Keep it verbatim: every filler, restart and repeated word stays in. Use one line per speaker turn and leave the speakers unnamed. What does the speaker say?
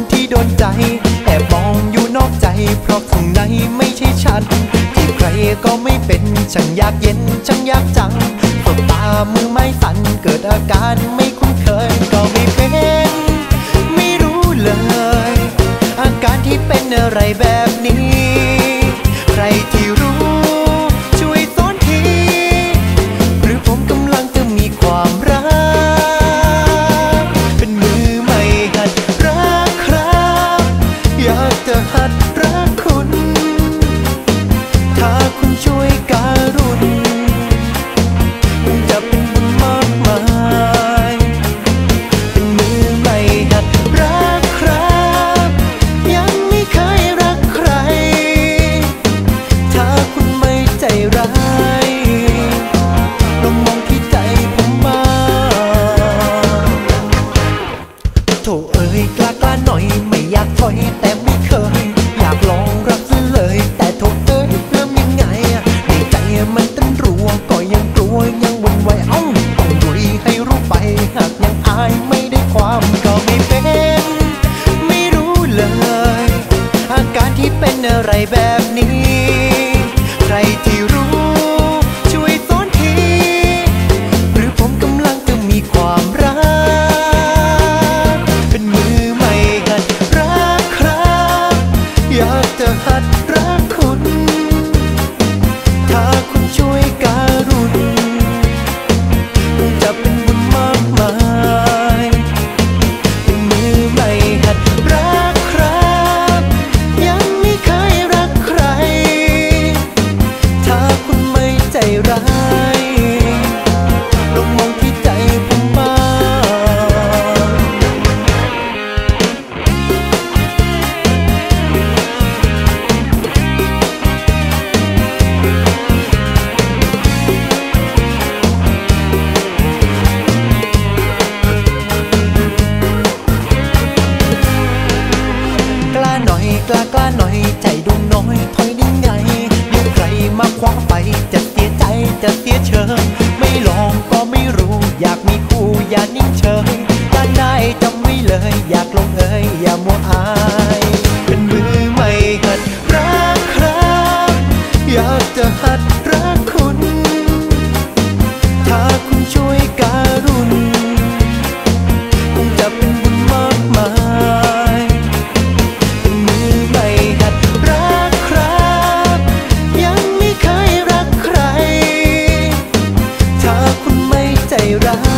ที่โดนใจแอบมองอยู่นอกใจเพราะข้างในไม่ใช่ฉันที่ใครก็ไม่เป็นช่างอยากเย็นช่างอยากจังตบตามือไม้สั่นเกิดอาการไม่คุ้นเคยก็ไม่เป็นไม่รู้เลยอาการที่เป็นอะไรแบบนี้ใครที่รู้ช่วยสอนทีหรือผมกำลังจะมีความรักเป็นมือใหม่หัดรักครับอยากจะหัดรักคุณถ้าคุณช่วยการุณคงจะเป็นบุญมากมายเป็นมือใหม่หัดรักครับยังไม่เคยรักใครถ้าคุณไม่ใจร้ายลองมองที่ใจผมบ้างโถเอ้ยกล้ากล้าหน่อยไม่อยากถอยแต่ไม่เคยอยากลองรักซะเลยแต่โถเอ้ยเริ่มยังไงในใจมันเต้นรัวก็ยังกลัวยังวุ่นวายอ้องต้องดุยให้รู้ไปหากยังอายไม่ได้ความก็ไม่เป็นไม่รู้เลยอาการที่เป็นอะไรแบบนี้ใครที่รู้ช่วยสอนทีหรือผมกำลังจะมีความรักเป็นมือใหม่หัดรักครับอยากจะหัดรักคุณถ้าคุณช่วยการุณคงจะเป็นบุญมากมายเป็นมือใหม่หัดรักครับยังไม่เคยรักใครถ้าคุณไม่ใจร้ายลองมองที่ใจผมบ้างกล้าหน่อยกล้ากล้าหน่อยใจดวงน้อยถอยได้ไงเดี๋ยวใครมาคว้าไปจะเสียใจจะเสียเชิงไม่ลองก็ไม่รู้อยากมีคู่อย่านิ่งเฉยถ้าได้จำไว้เลยอยากลงเอ่ยอย่ามัวอายเป็นมือใหม่หัดรักครับอยากจะหัดรักคุณถ้าคุณช่วยการุณคงจะเป็นบุญมากมายเป็นมือใหม่หัดรักครับยังไม่เคยรักใครถ้าคุณไม่ใจร้าย